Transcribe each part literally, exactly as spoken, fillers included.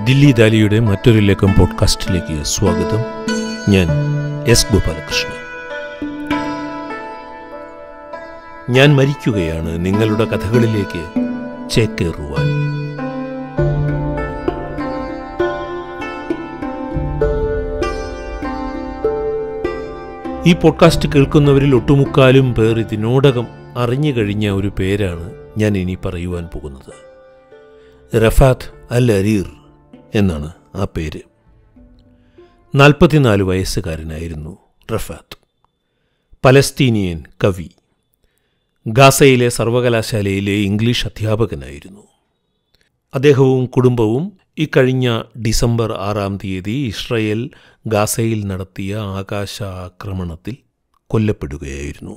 ദില്ലി ദാലിയുടെ മറ്റൊരു ലേഖം പോഡ്കാസ്റ്റിലേക്ക് സ്വാഗതം. ഞാൻ എസ് ഗോപാലകൃഷ്ണൻ. ഞാൻ മരിക്കുകയാണ് നിങ്ങളുടെ കഥകളിലേക്ക് ചേക്കേറുവാൻ. ഈ പോഡ്കാസ്റ്റ് കേൾക്കുന്നവരിൽ ഒട്ടുമുക്കാലും പേർ ഇതിനോടകം അറിഞ്ഞു കഴിഞ്ഞ ഒരു പേരാണ് ഞാൻ ഇനി പറയുവാൻ പോകുന്നത്. റഫാത്ത് അൽ അരീർ എന്നാണ് ആ പേര്. നാൽപ്പത്തിനാല് വയസ്സുകാരനായിരുന്നു റഫാത്ത്. പലസ്തീനിയൻ കവി. ഗാസയിലെ സർവകലാശാലയിലെ ഇംഗ്ലീഷ് അധ്യാപകനായിരുന്നു. അദ്ദേഹവും കുടുംബവും ഇക്കഴിഞ്ഞ ഡിസംബർ ആറാം തീയതി ഇസ്രയേൽ ഗാസയിൽ നടത്തിയ ആകാശ ആക്രമണത്തിൽ കൊല്ലപ്പെടുകയായിരുന്നു.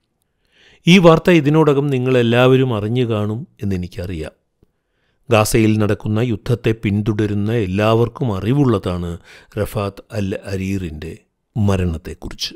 ഈ വാർത്ത ഇതിനോടകം നിങ്ങളെല്ലാവരും അറിഞ്ഞു കാണും എന്നെനിക്കറിയാം. ഗാസയിൽ നടക്കുന്ന യുദ്ധത്തെ പിന്തുടരുന്ന എല്ലാവർക്കും അറിവുള്ളതാണ് റഫാത്ത് അൽ അരീറിൻ്റെ മരണത്തെക്കുറിച്ച്.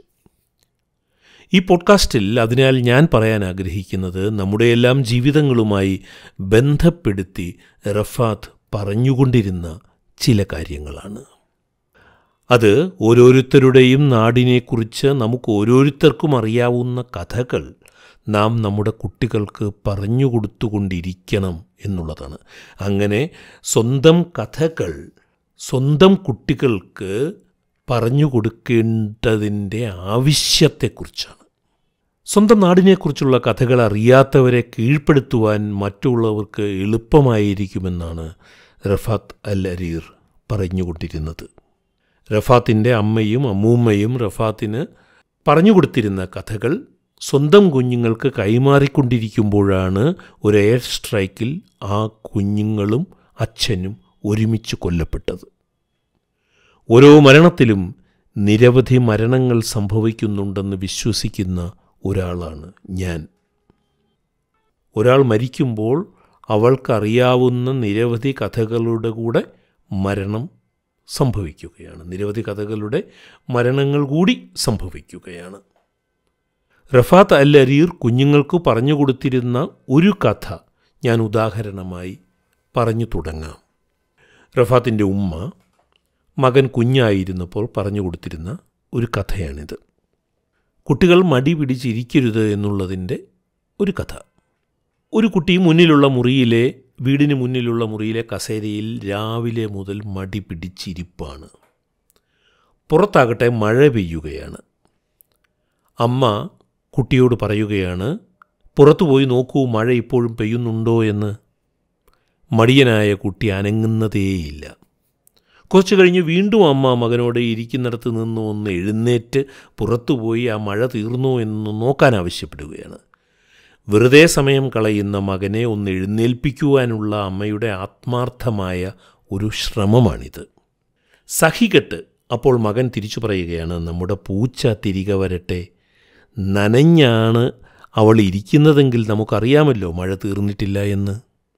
ഈ പോഡ്കാസ്റ്റിൽ അതിനാൽ ഞാൻ പറയാൻ ആഗ്രഹിക്കുന്നത് നമ്മുടെയെല്ലാം ജീവിതങ്ങളുമായി ബന്ധപ്പെടുത്തി റഫാത്ത് പറഞ്ഞുകൊണ്ടിരുന്ന ചില കാര്യങ്ങളാണ്. അത് ഓരോരുത്തരുടെയും നാടിനെക്കുറിച്ച് നമുക്ക് ഓരോരുത്തർക്കും അറിയാവുന്ന കഥകൾ നാം നമ്മുടെ കുട്ടികൾക്ക് പറഞ്ഞു കൊടുത്തുകൊണ്ടിരിക്കണം എന്നുള്ളതാണ്. അങ്ങനെ സ്വന്തം കഥകൾ സ്വന്തം കുട്ടികൾക്ക് പറഞ്ഞു കൊടുക്കേണ്ടതിൻ്റെ ആവശ്യത്തെക്കുറിച്ചാണ്. സ്വന്തം നാടിനെക്കുറിച്ചുള്ള കഥകൾ അറിയാത്തവരെ കീഴ്പ്പെടുത്തുവാൻ മറ്റുള്ളവർക്ക് എളുപ്പമായിരിക്കുമെന്നാണ് റഫാത്ത് അൽ അരീർ പറഞ്ഞുകൊണ്ടിരുന്നത്. റഫാത്തിൻ്റെ അമ്മയും അമ്മൂമ്മയും റഫാത്തിന് പറഞ്ഞു കൊടുത്തിരുന്ന കഥകൾ സ്വന്തം കുഞ്ഞുങ്ങൾക്ക് കൈമാറിക്കൊണ്ടിരിക്കുമ്പോഴാണ് ഒരു എയർ സ്ട്രൈക്കിൽ ആ കുഞ്ഞുങ്ങളും അച്ഛനും ഒരുമിച്ച് കൊല്ലപ്പെട്ടത്. ഓരോ മരണത്തിലും നിരവധി മരണങ്ങൾ സംഭവിക്കുന്നുണ്ടെന്ന് വിശ്വസിക്കുന്ന ഒരാളാണ് ഞാൻ. ഒരാൾ മരിക്കുമ്പോൾ അവൾക്കറിയാവുന്ന നിരവധി കഥകളുടെ കൂടെ മരണം സംഭവിക്കുകയാണ്. നിരവധി കഥകളുടെ മരണങ്ങൾ കൂടി സംഭവിക്കുകയാണ്. റഫാത്ത് അൽ അരീർ കുഞ്ഞുങ്ങൾക്ക് പറഞ്ഞു കൊടുത്തിരുന്ന ഒരു കഥ ഞാൻ ഉദാഹരണമായി പറഞ്ഞു തുടങ്ങാം. റഫാത്തിൻ്റെ ഉമ്മ മകൻ കുഞ്ഞായിരുന്നപ്പോൾ പറഞ്ഞു കൊടുത്തിരുന്ന ഒരു കഥയാണിത്. കുട്ടികൾ മടി പിടിച്ചിരിക്കരുത് എന്നുള്ളതിൻ്റെ ഒരു കഥ. ഒരു കുട്ടി മുന്നിലുള്ള മുറിയിലെ വീടിന് മുന്നിലുള്ള മുറിയിലെ കസേരയിൽ രാവിലെ മുതൽ മടി പിടിച്ചിരിപ്പാണ്. പുറത്താകട്ടെ മഴ പെയ്യുകയാണ്. അമ്മ കുട്ടിയോട് പറയുകയാണ്, പുറത്തുപോയി നോക്കൂ, മഴ ഇപ്പോഴും പെയ്യുന്നുണ്ടോ എന്ന്. മടിയനായ കുട്ടി അനങ്ങുന്നതേയില്ല. കുറച്ചു കഴിഞ്ഞ് വീണ്ടും അമ്മ മകനോട് ഇരിക്കുന്നിടത്ത് നിന്ന് ഒന്ന് എഴുന്നേറ്റ് പുറത്തുപോയി ആ മഴ തീർന്നോ എന്ന് നോക്കാൻ ആവശ്യപ്പെടുകയാണ്. വെറുതെ സമയം കളയുന്ന മകനെ ഒന്ന് എഴുന്നേൽപ്പിക്കുവാനുള്ള അമ്മയുടെ ആത്മാർത്ഥമായ ഒരു ശ്രമമാണിത്. സഹികെട്ട് അപ്പോൾ മകൻ തിരിച്ചു പറയുകയാണ്, നമ്മുടെ പൂച്ച തിരികെ വരട്ടെ. നനഞ്ഞാണ് അവൾ ഇരിക്കുന്നതെങ്കിൽ നമുക്കറിയാമല്ലോ മഴ തീർന്നിട്ടില്ല എന്ന്.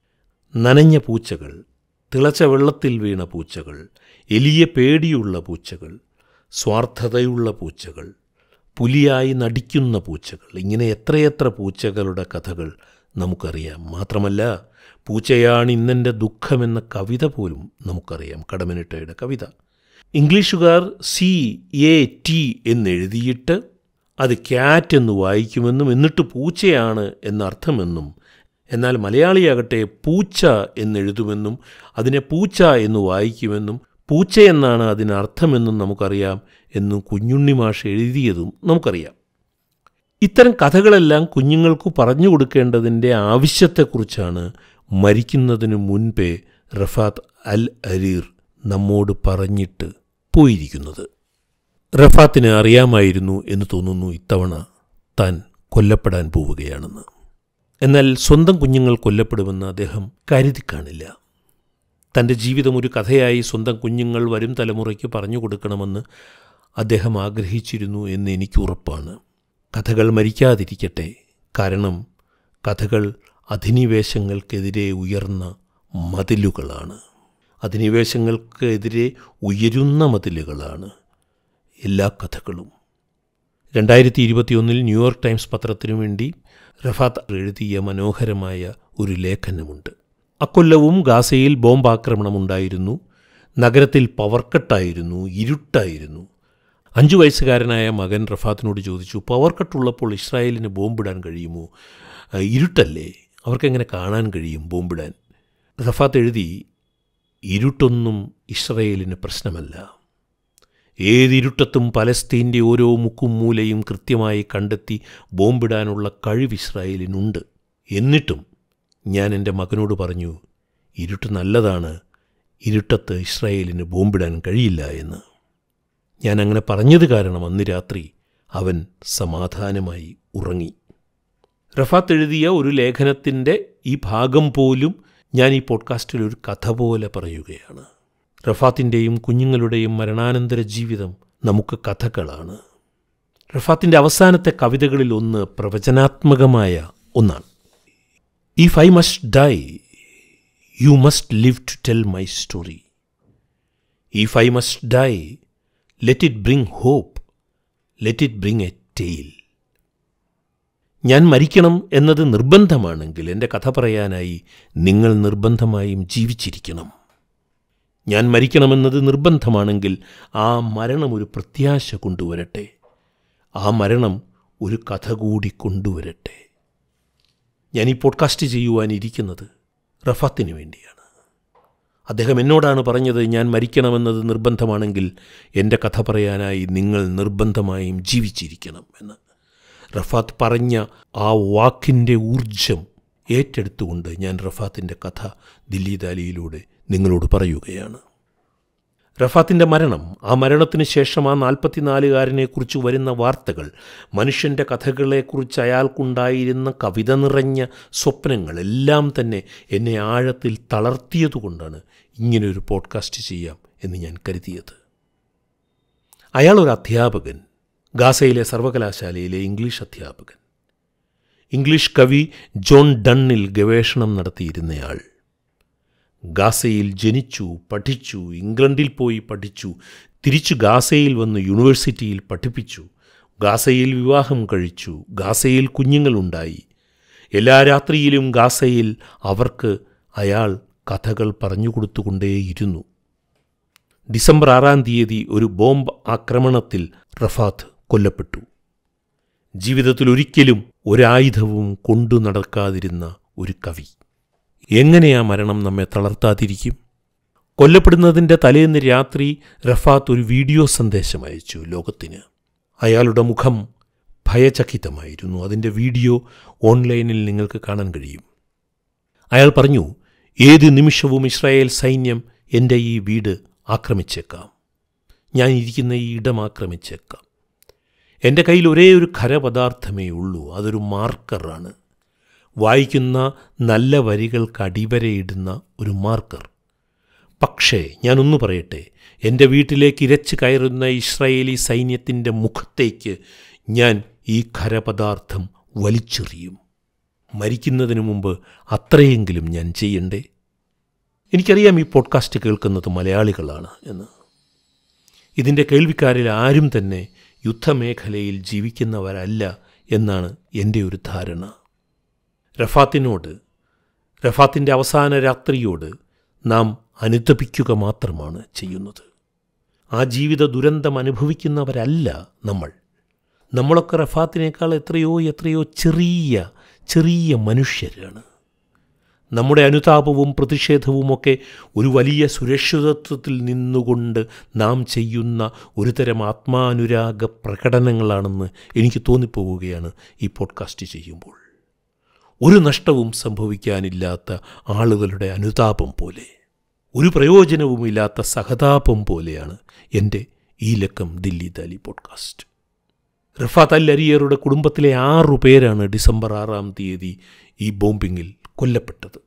നനഞ്ഞ പൂച്ചകൾ, തിളച്ച വെള്ളത്തിൽ വീണ പൂച്ചകൾ, എലിയെ പേടിയുള്ള പൂച്ചകൾ, സ്വാർത്ഥതയുള്ള പൂച്ചകൾ, പുലിയായി നടിക്കുന്ന പൂച്ചകൾ, ഇങ്ങനെ എത്രയെത്ര പൂച്ചകളുടെ കഥകൾ നമുക്കറിയാം. മാത്രമല്ല, പൂച്ചയാണ് ഇന്നെൻ്റെ ദുഃഖമെന്ന കവിത പോലും നമുക്കറിയാം, കടമ്മനിട്ടയുടെ കവിത. ഇംഗ്ലീഷുകാർ സി എ ടി എന്നെഴുതിയിട്ട് അത് ക്യാറ്റ് എന്ന് വായിക്കുമെന്നും എന്നിട്ട് പൂച്ചയാണ് എന്നർത്ഥമെന്നും, എന്നാൽ മലയാളിയാകട്ടെ പൂച്ച എന്നെഴുതുമെന്നും അതിനെ പൂച്ച എന്ന് വായിക്കുമെന്നും പൂച്ചയെന്നാണ് അതിനർത്ഥമെന്നും നമുക്കറിയാം എന്നും കുഞ്ഞുണ്ണി മാഷ് എഴുതിയതും നമുക്കറിയാം. ഇത്തരം കഥകളെല്ലാം കുഞ്ഞുങ്ങൾക്ക് പറഞ്ഞു കൊടുക്കേണ്ടതിൻ്റെ ആവശ്യത്തെക്കുറിച്ചാണ് മരിക്കുന്നതിന് മുൻപേ റഫാത്ത് അൽ അരീർ നമ്മോട് പറഞ്ഞിട്ട് പോയിരിക്കുന്നത്. റഫാത്തിന് അറിയാമായിരുന്നു എന്ന് തോന്നുന്നു ഇത്തവണ താൻ കൊല്ലപ്പെടാൻ പോവുകയാണെന്ന്. എന്നാൽ സ്വന്തം കുഞ്ഞുങ്ങൾ കൊല്ലപ്പെടുമെന്ന് അദ്ദേഹം കരുതി കാണില്ല. തൻ്റെ ജീവിതം ഒരു കഥയായി സ്വന്തം കുഞ്ഞുങ്ങൾ വരും തലമുറയ്ക്ക് പറഞ്ഞു കൊടുക്കണമെന്ന് അദ്ദേഹം ആഗ്രഹിച്ചിരുന്നു എന്ന് എനിക്ക് ഉറപ്പാണ്. കഥകൾ മരിക്കാതിരിക്കട്ടെ. കാരണം കഥകൾ അധിനിവേശങ്ങൾക്കെതിരെ ഉയർന്ന മതിലുകളാണ്. അധിനിവേശങ്ങൾക്കെതിരെ ഉയരുന്ന മതിലുകളാണ് എല്ലാ കഥകളും. രണ്ടായിരത്തി ഇരുപത്തിയൊന്നിൽ ന്യൂയോർക്ക് ടൈംസ് പത്രത്തിനു വേണ്ടി റഫാത്ത് എഴുതിയ മനോഹരമായ ഒരു ലേഖനമുണ്ട്. അക്കൊല്ലവും ഗാസയിൽ ബോംബാക്രമണമുണ്ടായിരുന്നു. നഗരത്തിൽ പവർ കട്ടായിരുന്നു, ഇരുട്ടായിരുന്നു. അഞ്ചു വയസ്സുകാരനായ മകൻ റഫാത്തിനോട് ചോദിച്ചു, പവർ കട്ടുള്ളപ്പോൾ ഇസ്രായേലിന് ബോംബിടാൻ കഴിയുമോ? ഇരുട്ടല്ലേ, അവർക്കെങ്ങനെ കാണാൻ കഴിയും ബോംബിടാൻ? റഫാത്ത് എഴുതി, ഇരുട്ടൊന്നും ഇസ്രായേലിന് പ്രശ്നമല്ല. ഏതിരുട്ടത്തും പലസ്തീൻ്റെ ഓരോ മുക്കും മൂലയും കൃത്യമായി കണ്ടെത്തി ബോംബിടാനുള്ള കഴിവ് ഇസ്രായേലിനുണ്ട്. എന്നിട്ടും ഞാൻ എൻ്റെ മകനോട് പറഞ്ഞു, ഇരുട്ട് നല്ലതാണ്, ഇരുട്ടത്ത് ഇസ്രായേലിന് ബോംബിടാൻ കഴിയില്ല എന്ന്. ഞാൻ അങ്ങനെ പറഞ്ഞത് കാരണം അന്ന് രാത്രി അവൻ സമാധാനമായി ഉറങ്ങി. റഫാത്ത് എഴുതിയ ഒരു ലേഖനത്തിൻ്റെ ഈ ഭാഗം പോലും ഞാൻ ഈ പോഡ്കാസ്റ്റിൽ ഒരു കഥ പോലെ പറയുകയാണ്. റഫാത്തിൻ്റെയും കുഞ്ഞുങ്ങളുടെയും മരണാനന്തര ജീവിതം നമുക്ക് കഥകളാണ്. റഫാത്തിൻ്റെ അവസാനത്തെ കവിതകളിൽ ഒന്ന് പ്രവചനാത്മകമായ ഒന്നാണ്. If I must die, you must live to tell my story. If I must die, let it bring hope, let it bring a tale. ഞാൻ മരിക്കണം എന്നത് നിർബന്ധമാണെങ്കിൽ എൻ്റെ കഥ പറയാനായി നിങ്ങൾ നിർബന്ധമായും ജീവിച്ചിരിക്കണം. ഞാൻ മരിക്കണമെന്നത് നിർബന്ധമാണെങ്കിൽ ആ മരണം ഒരു പ്രത്യാശ കൊണ്ടുവരട്ടെ, ആ മരണം ഒരു കഥ കൂടി കൊണ്ടുവരട്ടെ. ഞാൻ ഈ പോഡ്കാസ്റ്റ് ചെയ്യുവാനിരിക്കുന്നത് റഫാത്തിന് വേണ്ടിയാണ്. അദ്ദേഹം എന്നോടാണ് പറഞ്ഞത്, ഞാൻ മരിക്കണമെന്നത് നിർബന്ധമാണെങ്കിൽ എൻ്റെ കഥ പറയാനായി നിങ്ങൾ നിർബന്ധമായും ജീവിച്ചിരിക്കണം എന്ന്. റഫാത്ത് പറഞ്ഞ ആ വാക്കിൻ്റെ ഊർജം ഏറ്റെടുത്തുകൊണ്ട് ഞാൻ റഫാത്തിൻ്റെ കഥ ദില്ലി ദാലിയിലൂടെ നിങ്ങളോട് പറയുകയാണ്. റഫാത്തിൻ്റെ മരണം, ആ മരണത്തിന് ശേഷം ആ നാൽപ്പത്തിനാലുകാരനെക്കുറിച്ച് വരുന്ന വാർത്തകൾ, മനുഷ്യൻ്റെ കഥകളെക്കുറിച്ച് അയാൾക്കുണ്ടായിരുന്ന കവിത നിറഞ്ഞ സ്വപ്നങ്ങൾ എല്ലാം തന്നെ എന്നെ ആഴത്തിൽ തളർത്തിയതുകൊണ്ടാണ് ഇങ്ങനെയൊരു പോഡ്കാസ്റ്റ് ചെയ്യാം എന്ന് ഞാൻ കരുതിയത്. അയാളൊരു അധ്യാപകൻ, ഗാസയിലെ സർവകലാശാലയിലെ ഇംഗ്ലീഷ് അധ്യാപകൻ. ഇംഗ്ലീഷ് കവി ജോൺ ഡണ്ണിൽ ഗവേഷണം നടത്തിയിരുന്നയാൾ. ഗാസയിൽ ജനിച്ചു, പഠിച്ചു, ഇംഗ്ലണ്ടിൽ പോയി പഠിച്ചു, തിരിച്ചു ഗാസയിൽ വന്ന് യൂണിവേഴ്സിറ്റിയിൽ പഠിപ്പിച്ചു, ഗാസയിൽ വിവാഹം കഴിച്ചു, ഗാസയിൽ കുഞ്ഞുങ്ങളുണ്ടായി. എല്ലാ രാത്രിയിലും ഗാസയിൽ അവർക്ക് അയാൾ കഥകൾ പറഞ്ഞുകൊടുത്തുകൊണ്ടേയിരുന്നു. ഡിസംബർ ആറാം തീയതി ഒരു ബോംബ് ആക്രമണത്തിൽ റഫാത്ത് കൊല്ലപ്പെട്ടു. ജീവിതത്തിൽ ഒരിക്കലും ഒരായുധവും കൊണ്ടു നടക്കാതിരുന്ന ഒരു കവി. എങ്ങനെയാ മരണം നമ്മെ തളർത്താതിരിക്കും? കൊല്ലപ്പെടുന്നതിൻ്റെ തലേന്ന് രാത്രി റഫാത്ത് ഒരു വീഡിയോ സന്ദേശം അയച്ചു ലോകത്തിന്. അയാളുടെ മുഖം ഭയചകിതമായിരുന്നു. അതിൻ്റെ വീഡിയോ ഓൺലൈനിൽ നിങ്ങൾക്ക് കാണാൻ കഴിയും. അയാൾ പറഞ്ഞു, ഏത് നിമിഷവും ഇസ്രായേൽ സൈന്യം എൻ്റെ ഈ വീട് ആക്രമിച്ചേക്കാം, ഞാൻ ഇരിക്കുന്ന ഈ ഇടം ആക്രമിച്ചേക്കാം. എൻ്റെ കയ്യിൽ ഒരേ ഒരു ഖരപദാർത്ഥമേ ഉള്ളൂ, അതൊരു മാർക്കറാണ്. വായിക്കുന്ന നല്ല വരികൾക്ക് അടിവരയിടുന്ന ഒരു മാർക്കർ. പക്ഷേ ഞാനൊന്നു പറയട്ടെ, എൻ്റെ വീട്ടിലേക്ക് ഇരച്ചു കയറുന്ന ഇസ്രായേലി സൈന്യത്തിൻ്റെ മുഖത്തേക്ക് ഞാൻ ഈ ഖരപദാർത്ഥം വലിച്ചെറിയും. മരിക്കുന്നതിന് മുമ്പ് അത്രയെങ്കിലും ഞാൻ ചെയ്യണ്ടേ? എനിക്കറിയാം ഈ പോഡ്കാസ്റ്റ് കേൾക്കുന്നത് മലയാളികളാണ് എന്ന്. ഇതിൻ്റെ കേൾവിക്കാരിൽ ആരും തന്നെ യുദ്ധമേഖലയിൽ ജീവിക്കുന്നവരല്ല എന്നാണ് എൻ്റെ ഒരു ധാരണ. റഫാത്തിനോട്, റഫാത്തിൻ്റെ അവസാന രാത്രിയോട് നാം അനുതപിക്കുക മാത്രമാണ് ചെയ്യുന്നത്. ആ ജീവിത ദുരന്തം അനുഭവിക്കുന്നവരല്ല നമ്മൾ. നമ്മളൊക്കെ റഫാത്തിനേക്കാൾ എത്രയോ എത്രയോ ചെറിയ ചെറിയ മനുഷ്യരാണ്. നമ്മുടെ അനുതാപവും പ്രതിഷേധവുമൊക്കെ ഒരു വലിയ സുരക്ഷിതത്വത്തിൽ നിന്നുകൊണ്ട് നാം ചെയ്യുന്ന ഒരു തരം ആത്മാനുരാഗ പ്രകടനങ്ങളാണെന്ന് എനിക്ക് തോന്നിപ്പോവുകയാണ് ഈ പോഡ്കാസ്റ്റ് ചെയ്യുമ്പോൾ. ഒരു നഷ്ടവും സംഭവിക്കാനില്ലാത്ത ആളുകളുടെ അനുതാപം പോലെ, ഒരു പ്രയോജനവുമില്ലാത്ത സഹതാപം പോലെയാണ് എൻ്റെ ഈ ലക്കം Dilli Dali podcast. Refaat Al അരിയറുടെ കുടുംബത്തിലെ ആറു പേരാണ് ഡിസംബർ ആറാം തീയതി ഈ ബോംബിങ്ങിൽ കൊല്ലപ്പെട്ടത്.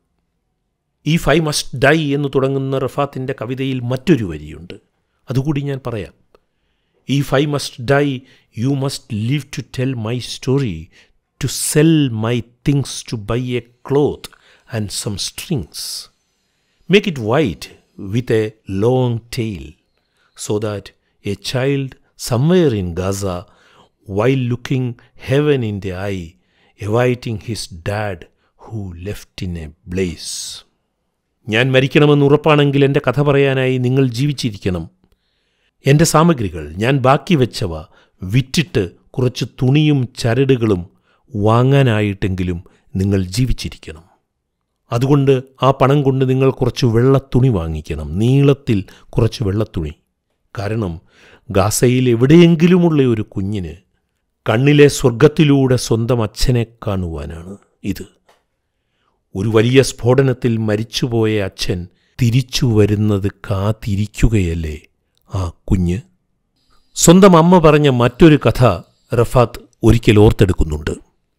ഇഫ് ഐ മസ്റ്റ് ഡൈ എന്ന് തുടങ്ങുന്ന റഫാത്തിൻ്റെ കവിതയിൽ മറ്റൊരു വരിയുണ്ട്, അതുകൂടി ഞാൻ പറയാം. If I must die, you must live to tell my story, to sell my things to buy a cloth and some strings. Make it white with a long tail, so that a child somewhere in Gaza, while looking heaven in the eye, awaiting his dad who left in a blaze. ഞാൻ മരിക്കണമെന്ന് ഉറപ്പാണെങ്കിൽ എൻ്റെ കഥ പറയാനായി നിങ്ങൾ ജീവിച്ചിരിക്കണം. എൻ്റെ സാമഗ്രികൾ, ഞാൻ ബാക്കി വെച്ചവ വിറ്റിട്ട് കുറച്ച് തുണിയും ചരടുകളും വാങ്ങാനായിട്ടെങ്കിലും നിങ്ങൾ ജീവിച്ചിരിക്കണം. അതുകൊണ്ട് ആ പണം കൊണ്ട് നിങ്ങൾ കുറച്ച് വെള്ളത്തുണി വാങ്ങിക്കണം, നീളത്തിൽ കുറച്ച് വെള്ളത്തുണി. കാരണം ഗാസയിൽ എവിടെയെങ്കിലുമുള്ള ഒരു കുഞ്ഞിന് കണ്ണിലെ സ്വർഗത്തിലൂടെ സ്വന്തം അച്ഛനെ കാണുവാനാണ് ഇത്. ഒരു വലിയ സ്ഫോടനത്തിൽ മരിച്ചുപോയ അച്ഛൻ തിരിച്ചു വരുന്നത് കാത്തിരിക്കുകയല്ലേ ആ കുഞ്ഞ്. സ്വന്തം അമ്മ പറഞ്ഞ മറ്റൊരു കഥ റഫാത്ത് ഒരിക്കൽ ഓർത്തെടുക്കുന്നുണ്ട്.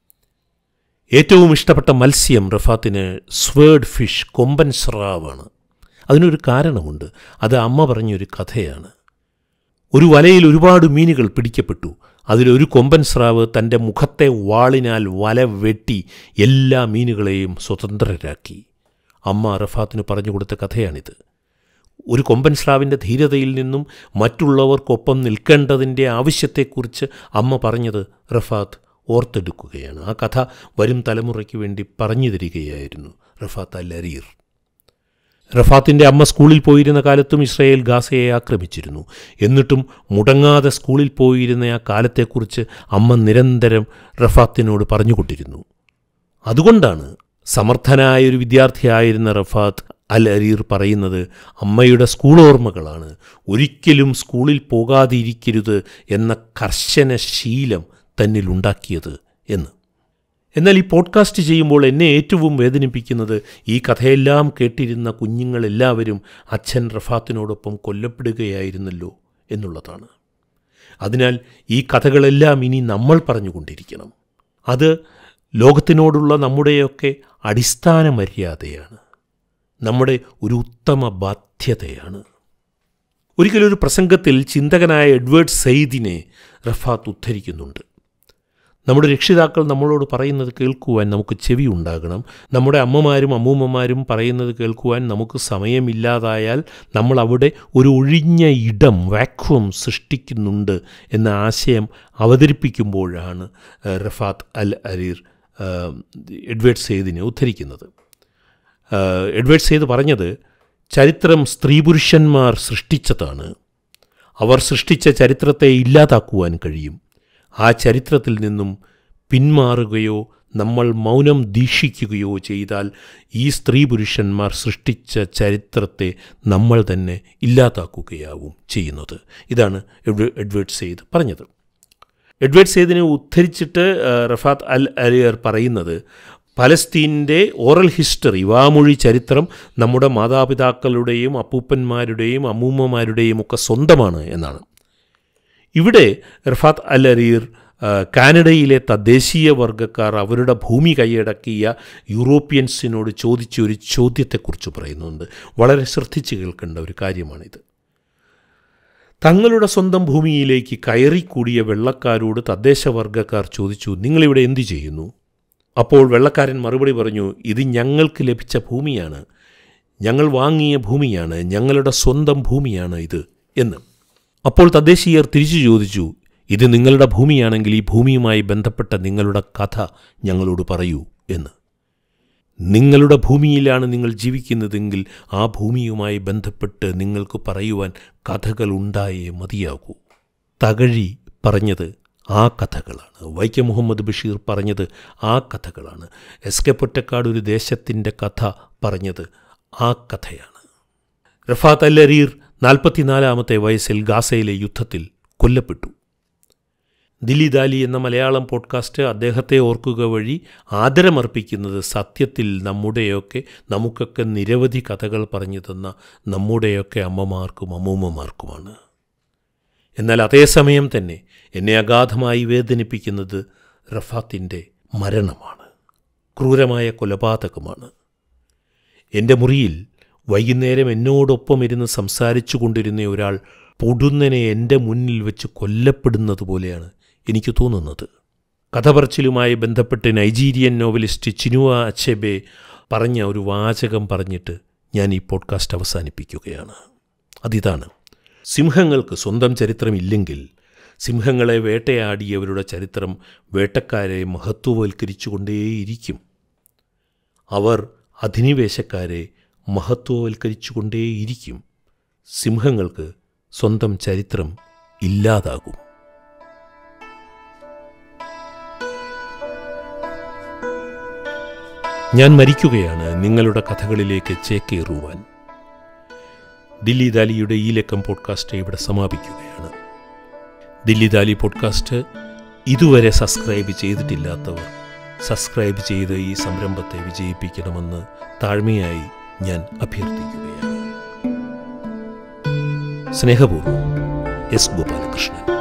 ഏറ്റവും ഇഷ്ടപ്പെട്ട മത്സ്യം റഫാത്തിന് സ്വേർഡ് ഫിഷ്, കൊമ്പൻ സ്രാവാണ്. അതിനൊരു കാരണമുണ്ട്. അത് അമ്മ പറഞ്ഞൊരു കഥയാണ്. ഒരു വലയിൽ ഒരുപാട് മീനുകൾ പിടിക്കപ്പെട്ടു. അതിലൊരു കൊമ്പൻ സ്രാവ് തൻ്റെ മുഖത്തെ വാളിനാൽ വല വെട്ടി എല്ലാ മീനുകളെയും സ്വതന്ത്രരാക്കി. അമ്മ റഫാത്തിന് പറഞ്ഞു കൊടുത്ത കഥയാണിത്. ഒരു കൊമ്പൻ സ്രാവിൻ്റെ ധീരതയിൽ നിന്നും മറ്റുള്ളവർക്കൊപ്പം നിൽക്കേണ്ടതിൻ്റെ ആവശ്യത്തെക്കുറിച്ച് അമ്മ പറഞ്ഞത് റഫാത്ത് ഓർത്തെടുക്കുകയാണ്. ആ കഥ വരും തലമുറയ്ക്ക് വേണ്ടി പറഞ്ഞു തരികയായിരുന്നു റഫാത്ത് അൽ അരീർ. റഫാത്തിൻ്റെ അമ്മ സ്കൂളിൽ പോയിരുന്ന കാലത്തും ഇസ്രായേൽ ഗാസയെ ആക്രമിച്ചിരുന്നു. എന്നിട്ടും മുടങ്ങാതെ സ്കൂളിൽ പോയിരുന്ന ആ കാലത്തെക്കുറിച്ച് അമ്മ നിരന്തരം റഫാത്തിനോട് പറഞ്ഞുകൊണ്ടിരുന്നു. അതുകൊണ്ടാണ് സമർത്ഥനായൊരു വിദ്യാർത്ഥിയായിരുന്ന റഫാത്ത് അൽ അരീർ പറയുന്നത് അമ്മയുടെ സ്കൂൾ ഓർമ്മകളാണ് ഒരിക്കലും സ്കൂളിൽ പോകാതിരിക്കരുത് എന്ന കർശന ശീലം തന്നിലുണ്ടാക്കിയത് എന്ന്. എന്നാൽ ഈ പോഡ്കാസ്റ്റ് ചെയ്യുമ്പോൾ എന്നെ ഏറ്റവും വേദനിപ്പിക്കുന്നത് ഈ കഥയെല്ലാം കേട്ടിരുന്ന കുഞ്ഞുങ്ങളെല്ലാവരും അച്ഛൻ റഫാത്തിനോടൊപ്പം കൊല്ലപ്പെടുകയായിരുന്നല്ലോ എന്നുള്ളതാണ്. അതിനാൽ ഈ കഥകളെല്ലാം ഇനി നമ്മൾ പറഞ്ഞുകൊണ്ടിരിക്കണം. അത് ലോകത്തിനോടുള്ള നമ്മുടെയൊക്കെ അടിസ്ഥാന മര്യാദയാണ്, നമ്മുടെ ഒരു ഉത്തമ ബാധ്യതയാണ്. ഒരിക്കലൊരു പ്രസംഗത്തിൽ ചിന്തകനായ എഡ്വേർഡ് സെയ്ദിനെ റഫാത്ത് ഉദ്ധരിക്കുന്നുണ്ട്. നമ്മുടെ രക്ഷിതാക്കൾ നമ്മളോട് പറയുന്നത് കേൾക്കുവാൻ നമുക്ക് ചെവി ഉണ്ടാകണം. നമ്മുടെ അമ്മമാരും അമ്മൂമ്മമാരും പറയുന്നത് കേൾക്കുവാൻ നമുക്ക് സമയമില്ലാതായാൽ നമ്മൾ അവിടെ ഒരു ഒഴിഞ്ഞ ഇടം, വാക്വം സൃഷ്ടിക്കുന്നുണ്ട് എന്ന ആശയം അവതരിപ്പിക്കുമ്പോഴാണ് റഫാത്ത് അൽ അരീർ എഡ്വേർഡ് സെയ്ദിനെ ഉദ്ധരിക്കുന്നത്. എഡ്വേർഡ് സെയ്ദ് പറഞ്ഞത്, ചരിത്രം സ്ത്രീ പുരുഷന്മാർ സൃഷ്ടിച്ചതാണ്. അവർ സൃഷ്ടിച്ച ചരിത്രത്തെ ഇല്ലാതാക്കുവാൻ കഴിയും. ആ ചരിത്രത്തിൽ നിന്നും പിന്മാറുകയോ നമ്മൾ മൗനം ദീക്ഷിക്കുകയോ ചെയ്താൽ ഈ സ്ത്രീ പുരുഷന്മാർ സൃഷ്ടിച്ച ചരിത്രത്തെ നമ്മൾ തന്നെ ഇല്ലാതാക്കുകയാവും ചെയ്യുന്നത്. ഇതാണ് എഡ്വേർഡ് സെയ്ദ് പറഞ്ഞത്. എഡ്വേർഡ് സെയ്ദിനെ ഉദ്ധരിച്ചിട്ട് റഫാത്ത് അൽ അരീർ പറയുന്നത്, പലസ്തീൻ്റെ ഓറൽ ഹിസ്റ്ററി, വാമൊഴി ചരിത്രം നമ്മുടെ മാതാപിതാക്കളുടെയും അപ്പൂപ്പന്മാരുടെയും അമ്മൂമ്മമാരുടെയും ഒക്കെ സ്വന്തമാണ് എന്നാണ്. ഇവിടെ റഫാത്ത് അൽ അരീർ കാനഡയിലെ തദ്ദേശീയ വർഗ്ഗക്കാർ അവരുടെ ഭൂമി കൈയടക്കിയ യൂറോപ്യൻസിനോട് ചോദിച്ച ഒരു ചോദ്യത്തെക്കുറിച്ച് പറയുന്നുണ്ട്. വളരെ ശ്രദ്ധിച്ച് കേൾക്കേണ്ട ഒരു കാര്യമാണിത്. തങ്ങളുടെ സ്വന്തം ഭൂമിയിലേക്ക് കയറിക്കൂടിയ വെള്ളക്കാരോട് തദ്ദേശവർഗ്ഗക്കാർ ചോദിച്ചു, നിങ്ങളിവിടെ എന്തു ചെയ്യുന്നു? അപ്പോൾ വെള്ളക്കാരൻ മറുപടി പറഞ്ഞു, ഇത് ഞങ്ങൾക്ക് ലഭിച്ച ഭൂമിയാണ്, ഞങ്ങൾ വാങ്ങിയ ഭൂമിയാണ്, ഞങ്ങളുടെ സ്വന്തം ഭൂമിയാണ് ഇത് എന്ന്. അപ്പോൾ തദ്ദേശീയർ തിരിച്ചു ചോദിച്ചു, ഇത് നിങ്ങളുടെ ഭൂമിയാണെങ്കിൽ ഈ ഭൂമിയുമായി ബന്ധപ്പെട്ട നിങ്ങളുടെ കഥ ഞങ്ങളോട് പറയൂ എന്ന്. നിങ്ങളുടെ ഭൂമിയിലാണ് നിങ്ങൾ ജീവിക്കുന്നതെങ്കിൽ ആ ഭൂമിയുമായി ബന്ധപ്പെട്ട് നിങ്ങൾക്ക് പറയുവാൻ കഥകൾ ഉണ്ടായേ മതിയാകൂ. തകഴി പറഞ്ഞത് ആ കഥകളാണ്. വൈക്കം മുഹമ്മദ് ബഷീർ പറഞ്ഞത് ആ കഥകളാണ്. എസ് കെ പൊറ്റക്കാട് ഒരു ദേശത്തിൻ്റെ കഥ പറഞ്ഞത് ആ കഥയാണ്. റഫാത്ത് അൽ അരീർ നാൽപ്പത്തിനാലാമത്തെ വയസ്സിൽ ഗാസയിലെ യുദ്ധത്തിൽ കൊല്ലപ്പെട്ടു. ദില്ലി ദാലി എന്ന മലയാളം പോഡ്കാസ്റ്റ് അദ്ദേഹത്തെ ഓർക്കുക വഴി ആദരമർപ്പിക്കുന്നത് സത്യത്തിൽ നമ്മുടെയൊക്കെ നമുക്കൊക്കെ നിരവധി കഥകൾ പറഞ്ഞു തന്ന നമ്മുടെയൊക്കെ അമ്മമാർക്കും അമ്മൂമ്മമാർക്കുമാണ്. എന്നാൽ അതേസമയം തന്നെ എന്നെ അഗാധമായി വേദനിപ്പിക്കുന്നത് റഫാത്തിൻ്റെ മരണമാണ്. ക്രൂരമായ കൊലപാതകമാണ്. എൻ്റെ മുറിയിൽ വൈകുന്നേരം എന്നോടൊപ്പം ഇരുന്ന് സംസാരിച്ചു കൊണ്ടിരുന്ന ഒരാൾ പൊടുന്നനെ എൻ്റെ മുന്നിൽ വെച്ച് കൊല്ലപ്പെടുന്നത് പോലെയാണ് എനിക്ക് തോന്നുന്നത്. കഥ പറച്ചിലുമായി ബന്ധപ്പെട്ട് നൈജീരിയൻ നോവലിസ്റ്റ് ചിനുവ അച്ചെബെ പറഞ്ഞ ഒരു വാചകം പറഞ്ഞിട്ട് ഞാൻ ഈ പോഡ്കാസ്റ്റ് അവസാനിപ്പിക്കുകയാണ്. അതിതാണ്, സിംഹങ്ങൾക്ക് സ്വന്തം ചരിത്രമില്ലെങ്കിൽ സിംഹങ്ങളെ വേട്ടയാടിയവരുടെ ചരിത്രം വേട്ടക്കാരെ മഹത്വവൽക്കരിച്ചു കൊണ്ടേയിരിക്കും. അവർ അധിനിവേശക്കാരെ മഹത്വവൽക്കരിച്ചുകൊണ്ടേയിരിക്കും. സിംഹങ്ങൾക്ക് സ്വന്തം ചരിത്രം ഇല്ലാതാകും. ഞാൻ മരിക്കുകയാണ് നിങ്ങളുടെ കഥകളിലേക്ക് ചേക്കേറുവാൻ. ദില്ലി ദാലിയുടെ ഈ ലക്കം പോഡ്കാസ്റ്റ് ഇവിടെ സമാപിക്കുകയാണ്. ദില്ലി ദാലി പോഡ്കാസ്റ്റ് ഇതുവരെ സബ്സ്ക്രൈബ് ചെയ്തിട്ടില്ലാത്തവർ സബ്സ്ക്രൈബ് ചെയ്ത് ഈ സംരംഭത്തെ വിജയിപ്പിക്കണമെന്ന് താഴ്മയായി ഞാൻ അഭ്യർത്ഥിക്കുകയാണ്. സ്നേഹപൂർവ്വം, എസ് ഗോപാലകൃഷ്ണൻ.